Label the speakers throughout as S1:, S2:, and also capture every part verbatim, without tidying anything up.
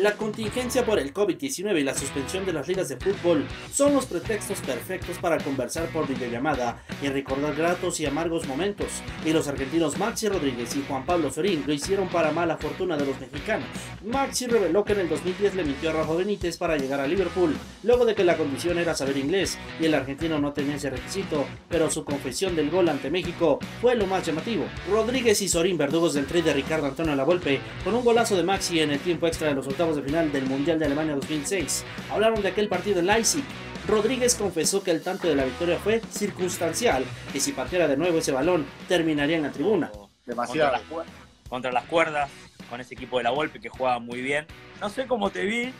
S1: La contingencia por el COVID diecinueve y la suspensión de las ligas de fútbol son los pretextos perfectos para conversar por videollamada y recordar gratos y amargos momentos, y los argentinos Maxi Rodríguez y Juan Pablo Sorín lo hicieron para mala fortuna de los mexicanos. Maxi reveló que en el dos mil diez le mintió a Rafa Benítez para llegar a Liverpool, luego de que la condición era saber inglés y el argentino no tenía ese requisito, pero su confesión del gol ante México fue lo más llamativo. Rodríguez y Sorín, verdugos del tri de Ricardo Antonio Lavolpe, con un golazo de Maxi en el tiempo extra de los octavos de final del Mundial de Alemania dos mil seis. Hablaron de aquel partido en Leipzig. Rodríguez confesó que el tanto de la victoria fue circunstancial y si pateara de nuevo ese balón terminaría en la tribuna.
S2: Demasiado. Contra las, contra las cuerdas, con ese equipo de Lavolpe que jugaba muy bien. No sé cómo te vi,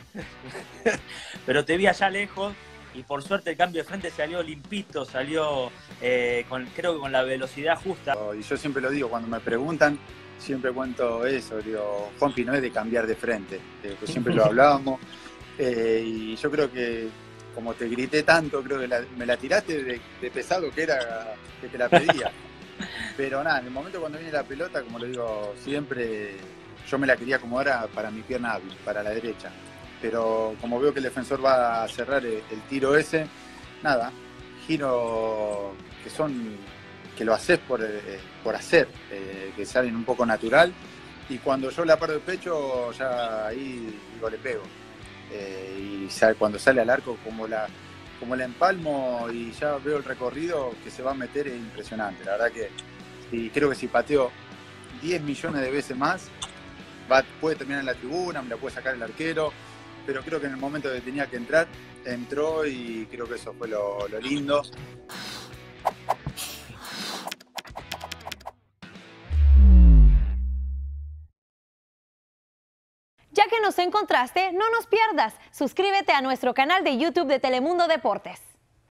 S2: pero te vi allá lejos y por suerte el cambio de frente salió limpito, salió eh, con, creo que con la velocidad justa.
S3: Y yo siempre lo digo, cuando me preguntan, siempre cuento eso, digo, Juanpi no es de cambiar de frente, eh, pues siempre lo hablábamos, eh, y yo creo que como te grité tanto, creo que la, me la tiraste de, de pesado que era, que te la pedía. Pero nada, en el momento cuando viene la pelota, como lo digo siempre, yo me la quería acomodar para mi pierna hábil, para la derecha. Pero como veo que el defensor va a cerrar el, el tiro ese, nada, giro que son... que lo haces por, eh, por hacer, eh, que salen un poco natural, y cuando yo la paro de pecho, ya ahí digo, le pego. Eh, y sale, cuando sale al arco, como la, como la empalmo y ya veo el recorrido que se va a meter, es impresionante. La verdad que y creo que si pateo diez millones de veces más, va, puede terminar en la tribuna, me la puede sacar el arquero, pero creo que en el momento que tenía que entrar, entró y creo que eso fue lo, lo lindo.
S4: Ya que nos encontraste, no nos pierdas. Suscríbete a nuestro canal de YouTube de Telemundo Deportes.